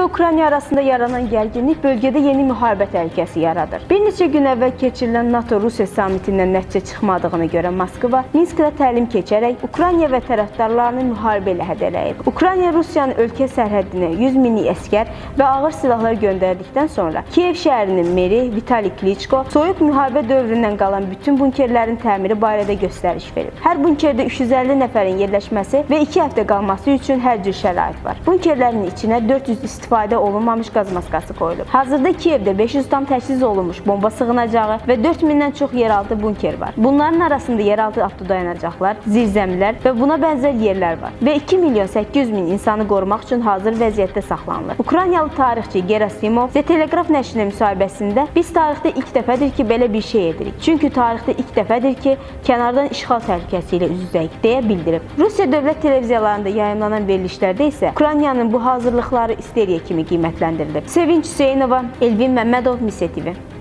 və Ukrayna arasında yaranan gərginlik bölgədə yeni müharibə təhlükəsi yaradır. Bir neçə gün əvvəl keçirilən NATO-Rusiya samitindən nəticə çıxmadığını görən Moskva, Minskdə təlim keçərək Ukrayna və tərəfdarlarını müharibə ilə hədələyib. Ukrayna Rusiyanın ölkə sərhədinə 100 minlik əsgər və ağır silahlar göndərdikdən sonra Kiyev şəhərinin meri Vitali Klitschko soyuq müharibə dövründən qalan bütün bunkerlərin təmiri barədə göstəriş verib. Hər bunkerdə 350 nəfərin yerləşməsi və 2 həftə qalması üçün hər cür şərait var. Bunkerlərin içinə 400 istifadə olunmamış qaz maskası qoyulub. Hazırda Kiyevdə 500 tam təchiz olunmuş bomba sığınacağı və 4000-dən çox yeraltı bunker var. Bunların arasında yeraltı avtodayanacaqlar, zirzəmilər və buna bənzər yerlər var. Və 2 milyon 800 min insanı qorumaq üçün hazır vəziyyətdə saxlanılır. Ukraynalı tarixçi Gerasimov The Telegraph nəşrinə müsahibəsində biz tarixdə ilk dəfədir ki, belə bir şey edirik. Çünki tarixdə ilk dəfədir ki, kənardan işğal təhlükəsi ilə üz-üzəyik deyə bildirib. Rusiya dövlət televiziyalarında yayımlanan verilişlərdə isə Ukraynanın bu hazırlıqları isteriya kimi qiymətləndirilib. Sevinç Hüseynova, Elvin Məmmədov, Mise TV.